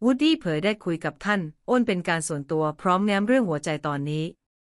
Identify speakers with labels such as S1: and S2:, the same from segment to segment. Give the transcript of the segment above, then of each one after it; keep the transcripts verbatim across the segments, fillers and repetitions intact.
S1: วูดดี้เผยได้คุยกับท่านอ้นเป็นการส่วนตัวพร้อมแง้มเรื่องหัวใจตอนนี้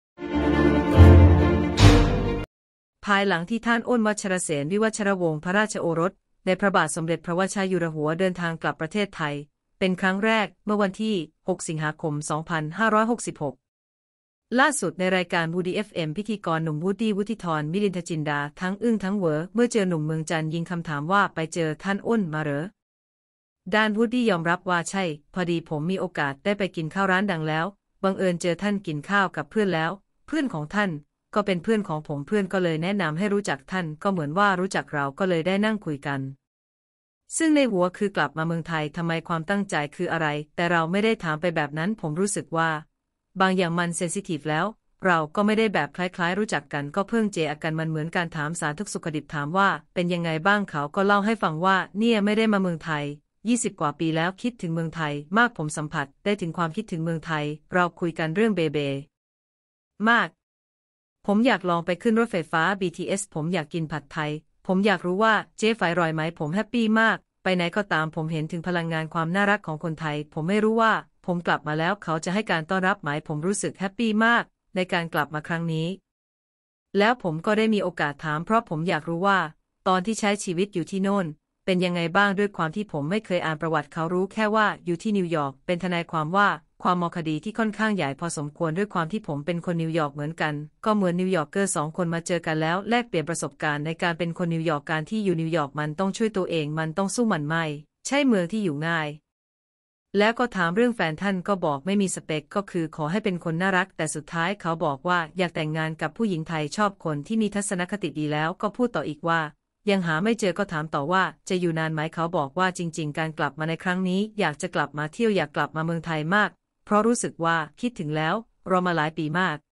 S1: ภายหลังที่ท่านอ้นวัชรเสนวิวัชรวงศ์พระราชโอรสในพระบาทสมเด็จพระวชิรอยู่หัวเดินทางกลับประเทศไทยเป็นครั้งแรกเมื่อวันที่หกสิงหาคมสองพันห้าร้อยหกสิบหกล่าสุดในรายการ Woody เอฟ เอ็ม พิธีกรหนุ่มวูดดี้วุฒิธรมิลินทจินดาทั้งอึ้งทั้งเหวอเมื่อเจอหนุ่มเมืองจันทร์ยิงคำถามว่าไปเจอท่านอ้นมาเหรอด้านวูดดี้ยอมรับว่าใช่พอดีผมมีโอกาสได้ไปกินข้าวร้านดังแล้วบังเอิญเจอท่านกินข้าวกับเพื่อนแล้วเพื่อนของท่านก็เป็นเพื่อนของผมเพื่อนก็เลยแนะนำให้รู้จักท่านก็เหมือนว่ารู้จักเราก็เลยได้นั่งคุยกันซึ่งในหัวคือกลับมาเมืองไทยทำไมความตั้งใจคืออะไรแต่เราไม่ได้ถามไปแบบนั้นผมรู้สึกว่าบางอย่างมันเซนซิทีฟแล้วเราก็ไม่ได้แบบคล้ายๆรู้จักกันก็เพิ่งเจอกันมันเหมือนการถามสารทุกสุขดิบถามว่าเป็นยังไงบ้างเขาก็เล่าให้ฟังว่าเนี่ยไม่ได้มาเมืองไทยยี่สิบกว่าปีแล้วคิดถึงเมืองไทยมากผมสัมผัสได้ถึงความคิดถึงเมืองไทยเราคุยกันเรื่องเบเบมากผมอยากลองไปขึ้นรถไฟฟ้า บี ที เอส ผมอยากกินผัดไทยผมอยากรู้ว่าเจ๊ฝายรอยไหมผมแฮปปี้มากไปไหนก็ตามผมเห็นถึงพลังงานความน่ารักของคนไทยผมไม่รู้ว่าผมกลับมาแล้วเขาจะให้การต้อนรับไหมผมรู้สึกแฮปปี้มากในการกลับมาครั้งนี้แล้วผมก็ได้มีโอกาสถามเพราะผมอยากรู้ว่าตอนที่ใช้ชีวิตอยู่ที่โน่นเป็นยังไงบ้างด้วยความที่ผมไม่เคยอ่านประวัติเขารู้แค่ว่าอยู่ที่นิวยอร์กเป็นทนายความว่าความมอคดีที่ค่อนข้างใหญ่พอสมควรด้วยความที่ผมเป็นคนนิวยอร์กเหมือนกันก็เหมือนนิวยอร์กเกอร์สองคนมาเจอกันแล้วแลกเปลี่ยนประสบการณ์ในการเป็นคนนิวยอร์กการที่อยู่นิวยอร์กมันต้องช่วยตัวเองมันต้องสู้มันไม่ใช่เมืองที่อยู่ง่ายแล้วก็ถามเรื่องแฟนท่านก็บอกไม่มีสเปคก็คือขอให้เป็นคนน่ารักแต่สุดท้ายเขาบอกว่าอยากแต่งงานกับผู้หญิงไทยชอบคนที่มีทัศนคติดีแล้วก็พูดต่ออีกว่ายังหาไม่เจอก็ถามต่อว่าจะอยู่นานไหมเขาบอกว่าจริงๆการกลับมาในครั้งนี้อยากจะกลับมาเที่ยวอยากกลับมาเมืองไทยมากเพราะรู้สึกว่าคิดถึงแล้วรอมาหลายปีมาก